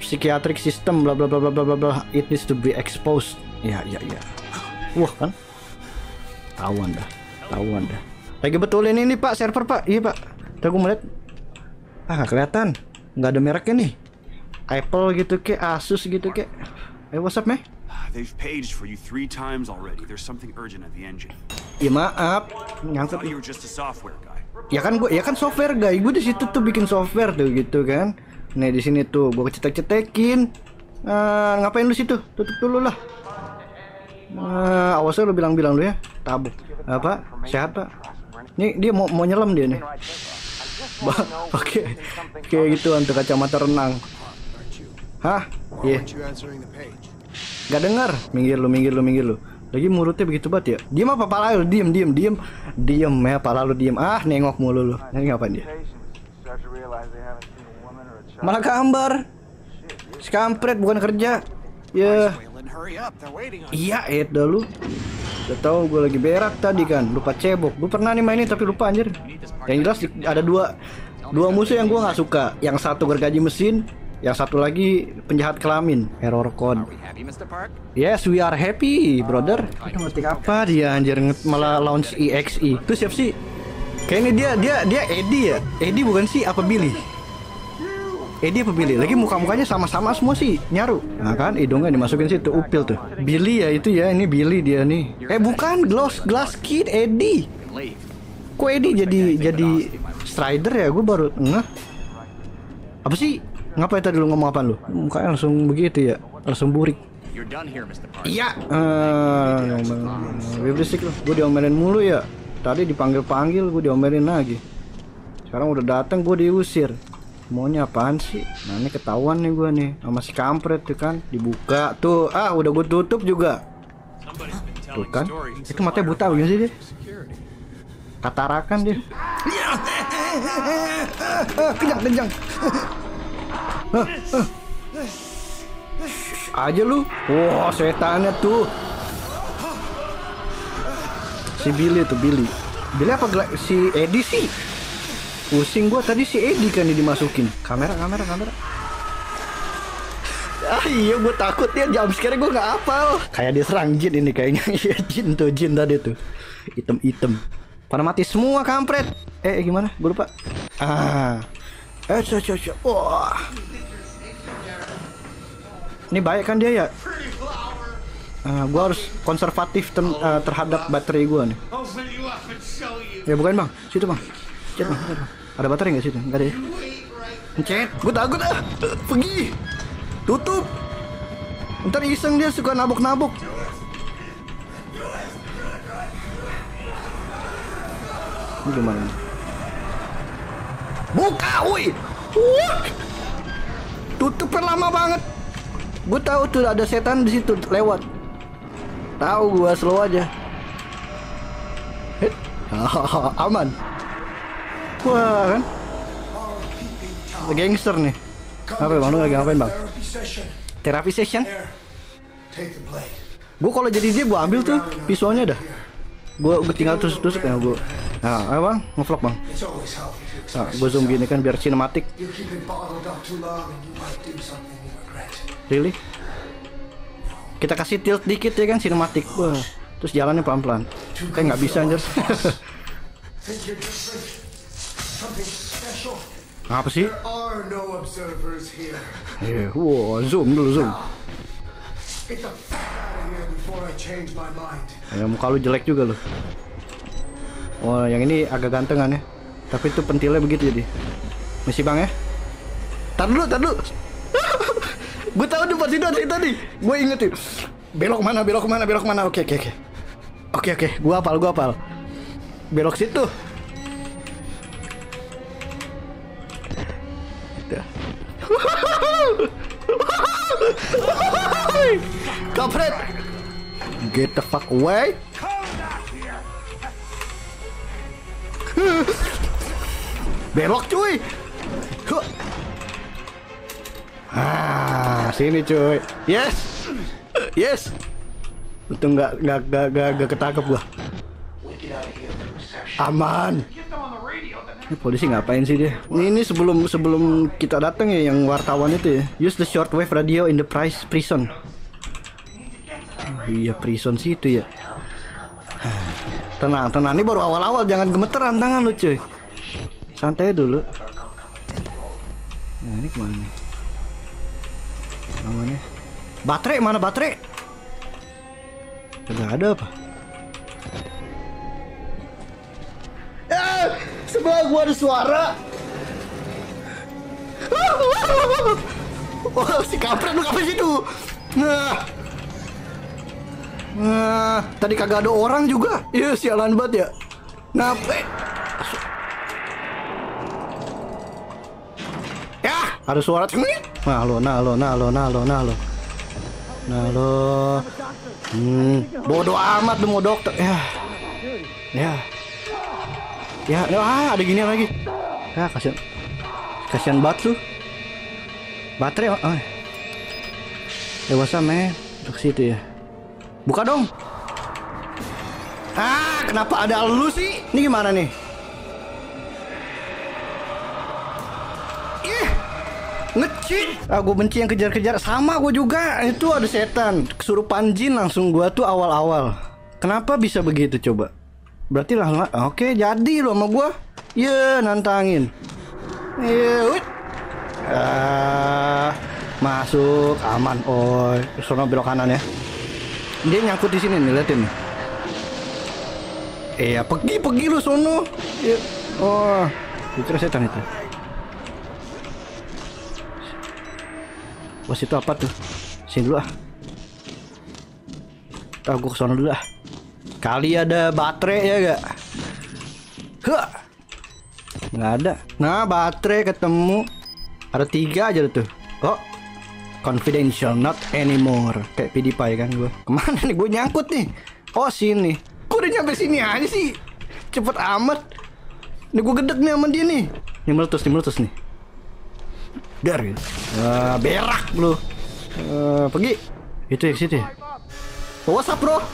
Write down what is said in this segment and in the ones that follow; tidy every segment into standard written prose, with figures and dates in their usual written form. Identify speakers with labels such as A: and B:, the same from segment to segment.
A: psychiatric system bla bla bla bla bla bla bla. It needs to be exposed. Ya. Wah kan? Tahuan dah. Lagi betulin ini Pak, server Pak. Iya Pak. Tadi gue melihat. Nggak kelihatan. Nggak ada mereknya nih. Apple gitu ke, Asus gitu ke. What's up, meh?
B: They've paged for you 3 times already. There's something urgent at the engine.
A: Ya maaf, nyangkut.
B: Thought you were just a software guy.
A: Ya kan software guy. Gue di situ tuh bikin software tuh gitu kan. Nih di sini tuh gue cetek-cetekin. Ngapain lu situ? Tutup dulu lah. Awasnya lu bilang-bilang lu ya. Tabuk. Apa? Sehat Pak? Nih dia mau nyelam dia nih. Pakai kayak gitu untuk kacamata renang. Hah? Iya. Gak dengar. Minggir lu. Lagi mulutnya begitu banget ya. Diem apa pala lu? Diem ya pala lu diem. Nengok mulu lu. Ini ngapain dia? Malah gambar. Skampret bukan kerja. Ya. Iya, dah lu. Udah tahu gue lagi berak tadi kan. Lupa cebok. Gue pernah nih mainin tapi lupa anjir. Yang jelas ada dua musuh yang gue nggak suka. Yang satu gergaji mesin. Yang satu lagi penjahat kelamin. Error code. Yes, we are happy, brother. Kita ngetik apa dia anjir, malah launch EXE. Itu siapa sih? Kayaknya dia Eddie ya. Eddie bukan sih, apa Billy? Eddie apa Billy? Lagi muka-mukanya sama-sama semua sih, nyaru. Nah kan, hidungnya dimasukin situ, upil tuh. Billy ya itu ya, ini Billy dia nih. Bukan, Glass Kid, Eddie. Kok Eddie jadi Strider ya? Gue baru ngeh. Apa sih? Ngapain tadi lu ngomong apa lu? Mukanya langsung begitu ya, langsung burik. Iya. Berisik lu. Gue diomelin mulu ya. Tadi dipanggil-panggil, gue diomelin lagi. Sekarang udah datang, gue diusir. Maunya apaan sih? Nah ini ketahuan nih gue nih sama si kampret tuh kan. Dibuka tuh. Udah gue tutup juga. Tuh kan. Itu matanya buta begini sih dia. Katarakan dia. Kejang. Aja lu. Wah, setannya tuh. Si Billy tuh, Billy apa si Eddie sih? Pusing gua tadi si Eddie kan dimasukin. Kamera. Iya gua takut dia jam sekarang gua nggak hafal. Kayak diserang jin ini kayaknya. Iya jin tadi tuh. Item. Pada mati semua kampret. Gimana? Gua lupa. Wah. Ini baik kan dia ya? Gua harus konservatif terhadap baterai gua nih. Ya bukan bang, situ bang. Cek bang. Ada baterai nggak situ? Nggak ada ya? Pencet. Gua takut pergi. Tutup. Ntar iseng dia suka nabok-nabok. Ini gimana? Buka, woi. Tutupnya lama banget. Gue tahu tuh ada setan di situ lewat. Tahu gua slow aja. Aman. Wah kan. Gangster nih. Apa bang? Lu lagi ngapain bang? Terapi session? Gue kalau jadi dia gue ambil tuh pisaunya dah. Gue tinggal tusuk ya gue. Nah, ayo bang, ngevlog bang. Nah, gue zoom gini kan biar sinematik. Really? Kita kasih tilt dikit ya kan sinematik. Wah, terus jalannya pelan-pelan. Kayak nggak bisa anjir. Apa sih? Wow, zoom dulu zoom. Ya muka lu jelek juga lu. Oh, yang ini agak gantengan ya. Tapi itu pentilnya begitu jadi. Misi bang ya. Tar dulu. Gue tahu di pasti tadi. Gue inget tuh. Belok mana? Oke. Gue hafal. Belok situ. Kampret. Get the fuck away. Belok cuy. Sini cuy. Yes. Untung nggak ketangkep gua. Aman. Ini polisi ngapain sih dia? Ini sebelum kita datang ya, yang wartawan itu ya. Use the shortwave radio in the prison. Oh, iya, prison situ ya. Tenang, tenang. Ini baru awal-awal, jangan gemeteran tangan lu cuy. Santai dulu. Nah, ini kemana nih? Namanya baterai, mana baterai? Gak ada apa? Sebelah gua ada suara. Oh, si kampret lu apa situ? Nah, tadi kagak ada orang juga. Iya, sialan banget ya. Nape? Ya, ada suara cengit. Nah lo. Bodoh amat lu mau dokter. Ya. Ada gini lagi. Ya, kasihan banget lu. Baterai. Dewasa men. Ke situ ya. Buka dong. Kenapa ada lu sih? Ini gimana nih? Nge-cheat. Gue benci yang kejar-kejar. Sama gue juga. Itu ada setan. Kesurupan jin langsung gue tuh awal-awal. Kenapa bisa begitu coba? Berarti lah. Oke, jadi lo sama gue. Nantangin. Masuk aman. Oh, sono belok kanan ya. Dia nyangkut di sini nih, liatin nih. Pergi lu sono. Oh, itu setan itu. Bos itu apa tuh? Sini dulu ah. Gue kesana dulu ah. Kali ada baterai ya gak? Nggak ada. Nah, baterai ketemu. Ada 3 aja tuh. Oh, confidential, not anymore. Kayak PewDiePie kan gue. Kemana nih? Gue nyangkut nih. Oh, sini. Gue udah nyampe sini aja sih. Cepet amat. Ini gue gedek nih sama dia nih. Ini meletus nih. Dar gitu. Berak lu. Pergi. Itu ya situ ya. What's up bro?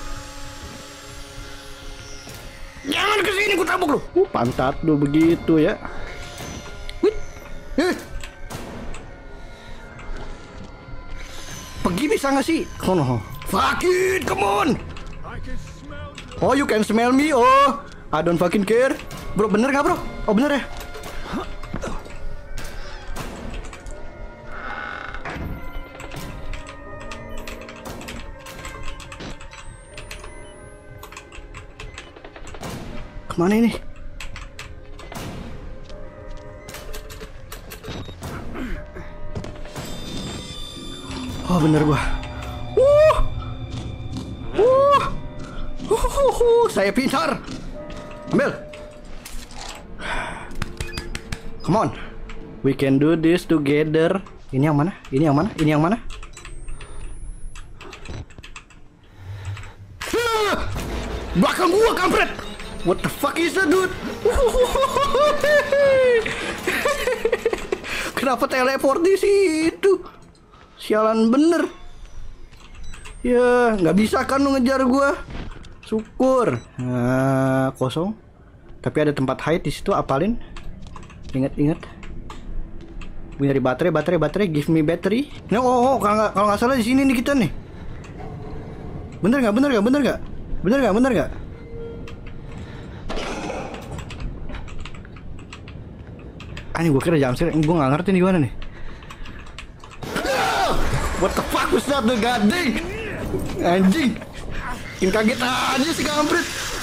A: Jangan kesini, gue tabuk lu. Pantat lu begitu ya. Pergi bisa nggak sih? Fuck it, come on. Oh, you can smell me. Oh, I don't fucking care. Bro, bener nggak bro? Oh bener ya. Kemana ini? Oh bener gua. Saya pintar. Ambil. Come on. We can do this together. Ini yang mana? Ini yang mana? Ini yang mana? Belakang gua kampret. What the fuck is that, dude? Kenapa teleport di situ? Sialan bener. Ya, nggak bisa kan lu ngejar gua. Syukur. Nah, kosong. Tapi ada tempat hide di situ, apalin. Ingat. Gue nyari baterai. Give me battery. Nah, kalau nggak salah di sini nih kita nih. Bener nggak? Ini gue kira jumpscare, gue nggak ngerti nih gimana nih. What the fuck was that, the goddamn anjing? Bikin kaget aja si kampret.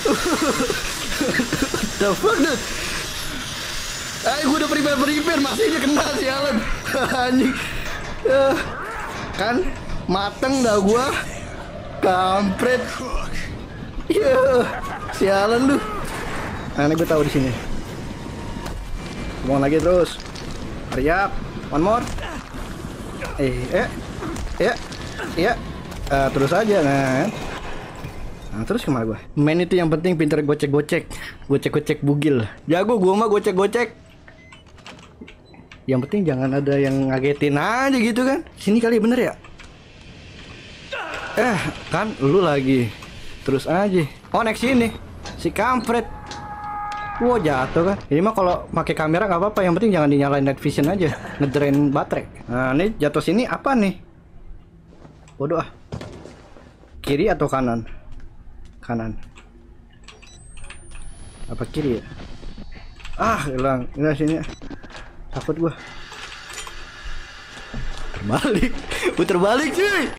A: The fuck dude? Gue udah prepare masih aja kena sialan. Anjing. Kan mateng dah gue. Kampret. Sialan lu. Nah, ini gue tahu di sini. Ngomong lagi terus. Hurry up. One more. Terus aja kan. Nah, terus kemana gua? Main itu yang penting pinter gocek bugil. Jago gua mah gocek. Yang penting jangan ada yang ngagetin aja gitu kan. Sini kali bener ya? Kan lu lagi. Terus aja. Oh, next sini. Si kampret. Wow, jatuh kan. Ini mah kalau pakai kamera nggak apa-apa, yang penting jangan dinyalain night vision aja, ngedrain baterai. Nah, ini jatuh sini apa nih? Bodoh ah. Kiri atau kanan? Kanan. Apa kiri ya? Ah, hilang. Ini sini. Takut gua. Terbalik. Puter balik, cuy.